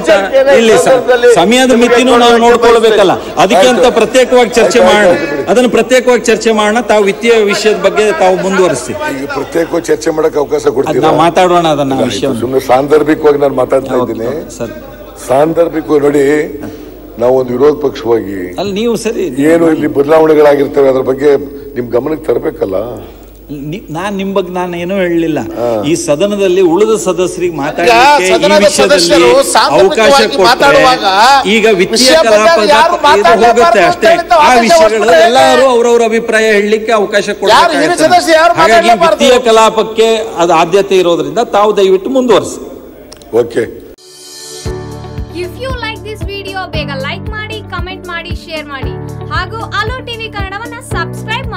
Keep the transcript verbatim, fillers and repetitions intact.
ಇಲ್ಲಿ ಸಮಯದ ಮಿತಿನೂ ನಾವು ನೋಡ್ಕೊಳ್ಬೇಕಲ್ಲ, ಅದಕ್ಕೆ ಅಂತ ಪ್ರತ್ಯೇಕವಾಗಿ ಚರ್ಚೆ ಮಾಡೋಣ, ಅದನ್ನು ಪ್ರತ್ಯೇಕವಾಗಿ ಚರ್ಚೆ ಮಾಡೋಣ. ತಾವು ವಿತ್ತೀಯ ವಿಷಯದ ಬಗ್ಗೆ ತಾವು ಮುಂದುವರಿಸಿ. ಈಗ ಪ್ರತ್ಯೇಕವಾಗಿ ಚರ್ಚೆ ಮಾಡಕ್ಕೆ ಅವಕಾಶ ಕೊಡ್ತೀವಿ, ನಾವು ಮಾತಾಡೋಣ ಅದನ್ನ ವಿಷಯ. ಸುಮ್ಮನೆ ಸಾಂದರ್ಭಿಕವಾಗಿ ನಾನು ಮಾತಾಡ್ತಾ ಇದ್ದೀನಿ. ಸಾಂದರ್ಭಿಕವಾಗಿ ನೋಡಿ, ನಾವು ಒಂದು ವಿರೋಧ ಪಕ್ಷವಾಗಿ ಅಲ್ಲಿ ನೀವು ಸರಿ ಏನು ಇಲ್ಲಿ ಬದಲಾವಣೆಗಳಾಗಿರ್ತವೆ ಅದ್ರ ಬಗ್ಗೆ ನಿಮ್ ಗಮನಕ್ಕೆ ತರಬೇಕಲ್ಲ. ನಾನ್ ನಿಮ್ ಬಗ್ಗೆ ನಾನು ಏನೂ ಹೇಳಲಿಲ್ಲ. ಈ ಸದನದಲ್ಲಿ ಉಳಿದ ಸದಸ್ಯರಿಗೆ ಮಾತಾಡಲಿಕ್ಕೆ ಈ ವಿಷಯದಲ್ಲಿ ಅವಕಾಶ ಕೊಟ್ಟರೆ ಈಗ ವಿತ್ತೀಯ ಕಲಾಪದ ಹೋಗುತ್ತೆ ಅಷ್ಟೇ. ಆ ವಿಷಯಗಳು ಎಲ್ಲರೂ ಅವ್ರವ್ರ ಅಭಿಪ್ರಾಯ ಹೇಳಲಿಕ್ಕೆ ಅವಕಾಶ ಕೊಡ್ತಾರೆ. ಹಾಗಾಗಿ ವಿತ್ತೀಯ ಕಲಾಪಕ್ಕೆ ಅದು ಆದ್ಯತೆ ಇರೋದ್ರಿಂದ ತಾವು ದಯವಿಟ್ಟು ಮುಂದುವರಿಸಿ. Okay. If you like this video ಬೇಗ ಲೈಕ್ ಮಾಡಿ, ಕಮೆಂಟ್ ಮಾಡಿ, ಶೇರ್ ಮಾಡಿ ಹಾಗೂ ಅಲೋ ಟಿವಿ ಕನ್ನಡವನ್ನ ಸಬ್ಸ್ಕ್ರೈಬ್